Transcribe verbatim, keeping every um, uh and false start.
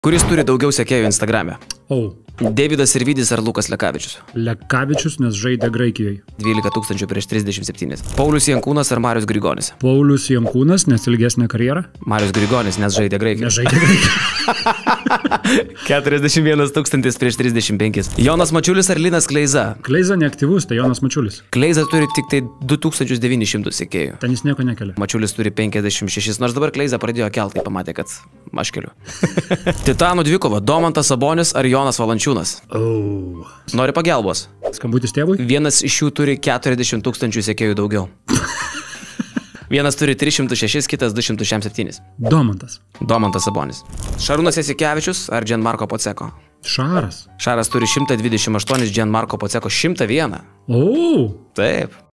Kuris turi daugiau sekėjų Instagrame? O. Deividas Sirvydis ar Lukas Lekavičius? Lekavičius, nes žaidė Graikijoje. dvylika tūkstančių prieš trisdešimt septynis. Paulius Jankūnas ar Marius Grigonis? Paulius Jankūnas, nes ilgesnė karjera. Marius Grigonis, nes žaidė Graikijoje. Nežaidė Graikijoje. keturiasdešimt vienas tūkstantis prieš trisdešimt penkis. Jonas Mačiulis ar Linas Kleiza? Kleiza neaktyvus, tai Jonas Mačiulis. Kleiza turi tik tai du tūkstančius devynis šimtus sekėjų. Ten jis nieko nekelia. Mačiulis turi penkiasdešimt šešis, nors dabar Kleiza pradėjo kelt, kai pamatė, kad aš keliu. Titanų dvikova, Domantas Sabonis ar Jonas Valančiūnas? O. Nori pagelbos? Skambutis tėvui? Vienas iš jų turi keturiasdešimt tūkstančių sekėjų daugiau. Vienas turi tris šimtus šešis, kitas du šimtus šešiasdešimt septynis. Domantas. Domantas Sabonis. Šarūnas Jasikevičius ar Gianmarco Poceko? Šaras. Šaras turi šimtą dvidešimt aštuonis, Gianmarco Poceko šimtą vieną. O. Taip.